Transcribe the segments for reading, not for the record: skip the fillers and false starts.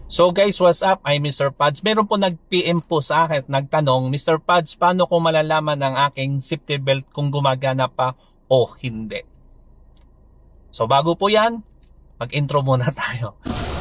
So guys, what's up? I'm Mr. Pads. Meron po nag-PM po sa akin, nagtanong, Mr. Pads, paano ko malalaman ang aking safety belt kung gumagana pa o hindi? So bago po yan, mag-intro muna tayo.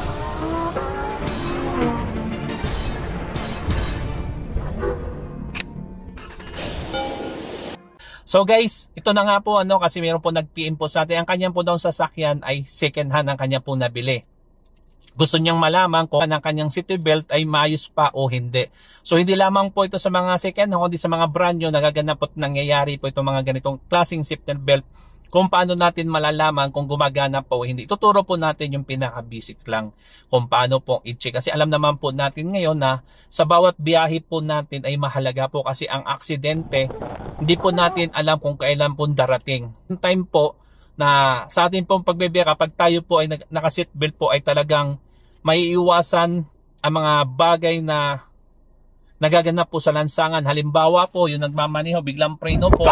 So guys, ito na nga po kasi meron po nag-PM po sa atin. Ang kanyang po daw sasakyan ay second hand ang kanya po nabili. Gusto niyang malaman kung ang kanyang safety belt ay maayos pa o hindi. So hindi lamang po ito sa mga second hand, kundi sa mga brand new nagaganap at nangyayari po itong mga ganitong klaseng safety belt. Kung paano natin malalaman kung gumagana pa o hindi. Tuturo po natin yung pinaka-basics lang kung paano po i-check. Kasi alam naman po natin ngayon na sa bawat biyahe po natin ay mahalaga po kasi ang aksidente, hindi po natin alam kung kailan po darating. Time po na sa atin pong pagbibiyahe, kapag tayo po ay naka-seatbelt po ay talagang may iwasan ang mga bagay na nagaganap po sa lansangan. Halimbawa po, yung nagmamaneho, biglang preno po.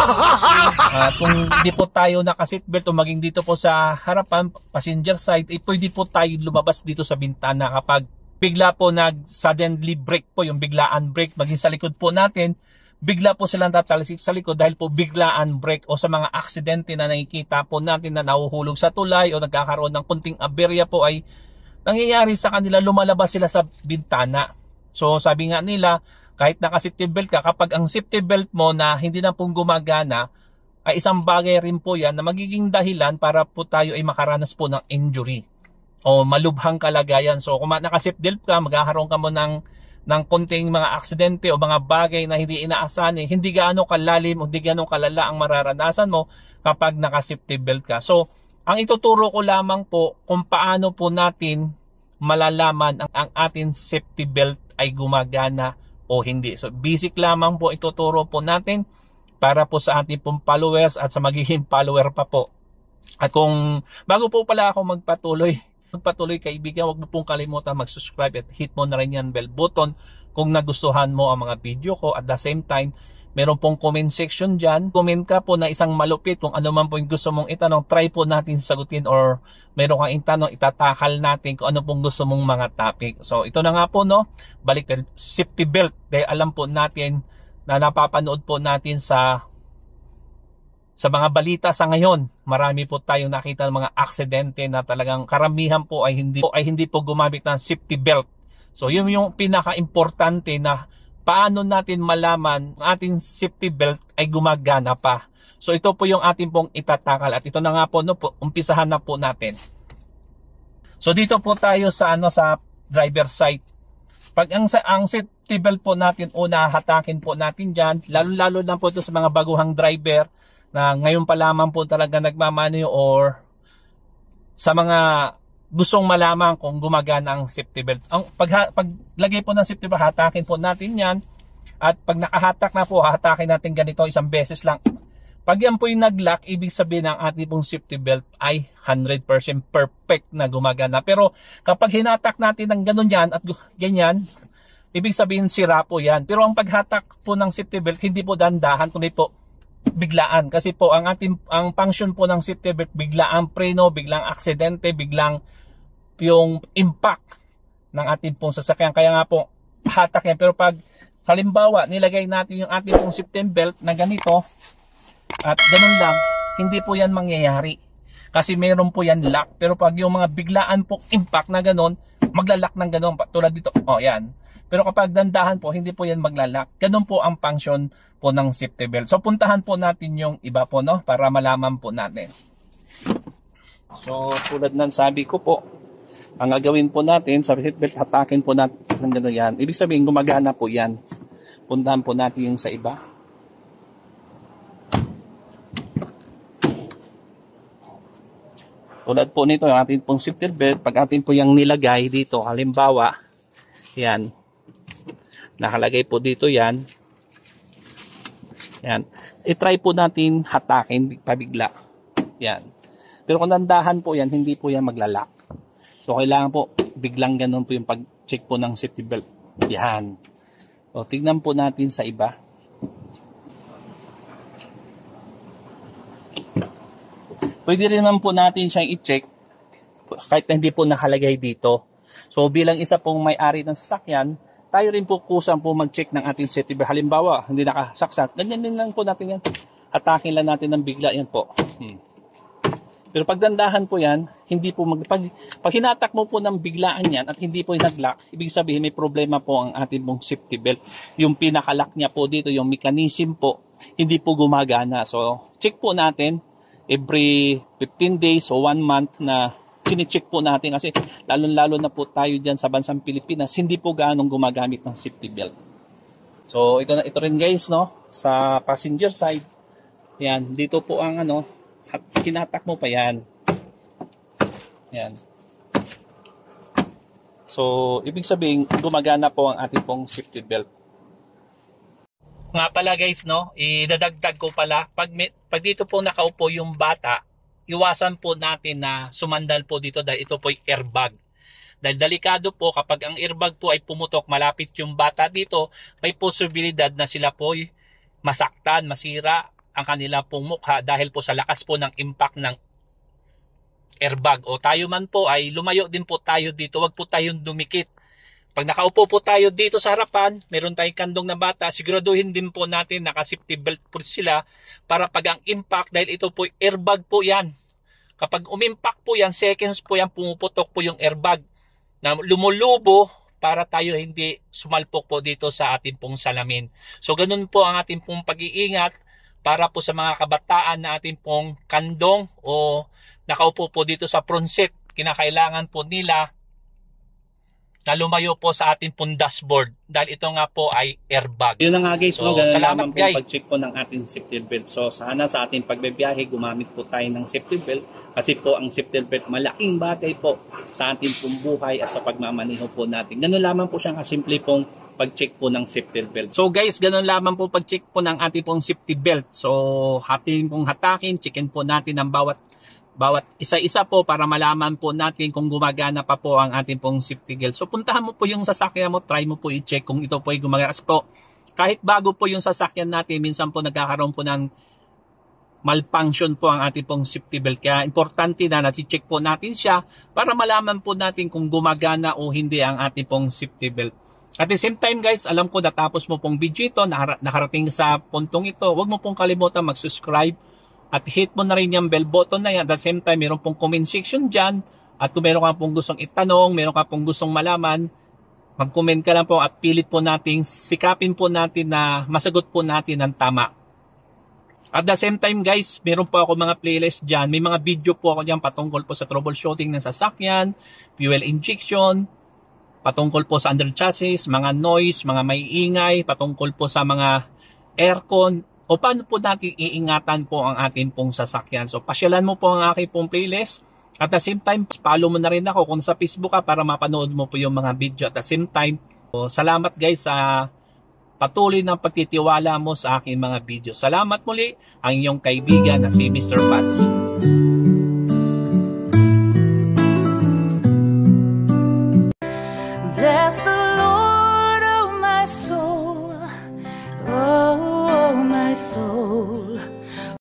Kung hindi po tayo naka-seatbelt o maging dito po sa harapan, passenger side, pwede po tayo lumabas dito sa bintana kapag bigla po suddenly brake po, yung biglaan brake, maging sa likod po natin, bigla po silang tatalisik sa likod dahil po biglaan brake o sa mga aksidente na nakikita po natin na nahuhulog sa tulay o nagkakaroon ng kunting aberya po ay nangyayari sa kanila, lumalabas sila sa bintana. So sabi nga nila, kahit naka-safety belt ka, kapag ang safety belt mo na hindi na pong gumagana, ay isang bagay rin po yan na magiging dahilan para po tayo ay makaranas po ng injury o malubhang kalagayan. So kung naka-safety belt ka, magkakaroon ka mo ng konting mga aksidente o mga bagay na hindi inaasahan, hindi gaano kalalim o hindi gaano kalala ang mararanasan mo kapag naka-safety belt ka. So ang ituturo ko lamang po kung paano po natin malalaman ang ating safety belt ay gumagana o hindi. So basic lamang po ituturo po natin para po sa ating pong followers at sa magiging follower pa po. At kung bago po pala ako magpatuloy kaibigan, huwag mo pong kalimutan mag-subscribe at hit mo na rin yan bell button kung nagustuhan mo ang mga video ko. At the same time, meron pong comment section dyan. Comment ka po na isang malupit kung ano man po yung gusto mong itanong. Try po natin sagutin or meron kang itanong, itatakal natin kung ano pong gusto mong mga topic. So ito na nga po balik na safety belt. Dahil alam po natin na napapanood po natin sa mga balita sa ngayon. Marami po tayong nakita ng mga aksidente na talagang karamihan po ay hindi po gumamit ng safety belt. So yun yung pinaka-importante na paano natin malaman ang ating safety belt ay gumagana pa. So ito po yung ating pong itatakal at ito na nga po umpisahan na po natin. So dito po tayo sa sa driver side. Pag ang safety belt po natin una hatakin po natin diyan, lalo na po ito sa mga baguhang driver na ngayon pa lamang po talaga nagmamaneho or sa mga gustong malaman kung gumagana ang safety belt. Ang paglagay po ng safety belt, hatakin po natin yan. At pag nakahatak na po, hatakin natin ganito isang beses lang. Pag yan po yung nag-lock, ibig sabihin ang ating pong safety belt ay 100% perfect na gumagana. Pero kapag hinatak natin ng ganun yan at ganyan, ibig sabihin sira po yan. Pero ang paghatak po ng safety belt, hindi po dandahan, kundi po biglaan. Kasi po ang function po ng safety belt, biglaan preno, biglang aksidente, biglang yung impact ng ating pong sasakyan. Kaya nga po hatak yan. Pero pag halimbawa nilagay natin yung ating pong safety belt na ganito at ganun lang, hindi po yan mangyayari kasi meron po yan lock. Pero pag yung mga biglaan pong impact na ganun, maglalak ng ganun tulad dito, yan. Pero kapag dandahan po, hindi po yan maglalak. Ganun po ang function po ng safety belt. So puntahan po natin yung iba po para malaman po natin. So tulad ng sabi ko po, ang gagawin po natin sa safety belt, hatakin po natin ng gano'n yan. Ibig sabihin gumagana po yan. Puntahan po natin yung sa iba. Tulad po nito, yung ating pong safety belt, pag atin po yung nilagay dito, halimbawa, yan, nakalagay po dito yan, i-try po natin hatakin pabigla, yan. Pero kung nandahan po yan, hindi po yan maglalak. So kailangan po, biglang ganun po yung pag-check po ng safety belt, yan. O tignan po natin sa iba. Pwede rin naman po natin siyang i-check kahit hindi po nakalagay dito. So bilang isa pong may-ari ng sasakyan, tayo rin po kusang po mag-check ng ating safety belt. Halimbawa, hindi nakasaksak, ganyan din lang po natin yan. Atakin lang natin ng bigla yan po. Pero pag dandahan po yan, hindi po pag hinatak mo po ng biglaan yan at hindi po nag-lock, ibig sabihin may problema po ang ating pong safety belt. Yung pinaka-lock niya po dito, yung mechanism po, hindi po gumagana. So, check po natin every 15 days o 1 month na chine-check po natin kasi lalo-lalo na po tayo dyan sa bansang Pilipinas, hindi po ganong gumagamit ng safety belt. So, ito rin guys, no, sa passenger side. Yan, dito po ang at kinatak mo pa yan. Yan. So, ibig sabihin, gumagana po ang ating pong safety belt. Nga pala guys, no, idadagdag ko pala, pag dito po nakaupo yung bata, iwasan po natin na sumandal po dito dahil ito po ay airbag. Dahil delikado po kapag ang airbag po ay pumutok, malapit yung bata dito, may posibilidad na sila po ay masaktan, masira ang kanila pong mukha dahil po sa lakas po ng impact ng airbag. O tayo man po ay lumayo din po tayo dito, wag po tayong dumikit. Pag nakaupo po tayo dito sa harapan, meron tayong kandong na bata, siguraduhin din po natin naka-safety belt po sila para pag ang impact, dahil ito po airbag po yan. Kapag umimpact po yan, seconds po yan, pumuputok po yung airbag na lumulubo para tayo hindi sumalpok po dito sa ating pong salamin. So ganun po ang ating pong pag-iingat para po sa mga kabataan na ating pong kandong o nakaupo po dito sa front seat, kinakailangan po nila na lumayo po sa ating pong dashboard dahil ito nga po ay airbag. Yun na nga guys, so, salamat guys. Pag-check po ng ating safety belt. So sana sa ating pagbibiyahe gumamit po tayo ng safety belt kasi po ang safety belt malaking bagay po sa ating pong buhay at sa pagmamaneho po natin. Ganun lamang po siyang kasimple pong pag-check po ng safety belt. So guys, ganun lamang po pag-check po ng ating pong safety belt. So ating pong hatakin, checkin po natin ang bawat isa-isa po para malaman po natin kung gumagana pa po ang ating pong safety belt. So puntahan mo po yung sasakyan mo, try mo po i-check kung ito po ay gumagana. Kasi po, kahit bago po yung sasakyan natin, minsan po nagkakaroon po ng malfunction po ang ating pong safety belt. Kaya importante na nati-check po natin siya para malaman po natin kung gumagana o hindi ang ating pong safety belt. At the same time guys, alam ko natapos mo pong video ito, nakarating sa puntong ito, huwag mo pong kalimutan mag-subscribe at hit mo na rin yung bell button na yan. At the same time, meron pong comment section dyan at kung meron ka pong gustong itanong, meron ka pong gustong malaman, mag-comment ka lang po at pilit po natin, sikapin po natin na masagot po natin ng tama. At the same time guys, meron po ako mga playlist dyan, may mga video po ako dyan patungkol po sa troubleshooting ng sasakyan, fuel injection, patungkol po sa under chassis, mga noise, mga maiingay, patungkol po sa mga aircon, o paano po natin iingatan po ang ating pong sasakyan. So pasyalan mo po ang aking pong playlist. At the same time, follow mo na rin ako kung sa Facebook ka para mapanood mo po yung mga video. At the same time, so, salamat guys sa patuloy ng pagtitiwala mo sa aking mga video. Salamat muli, ang iyong kaibigan na si Mr. Pats.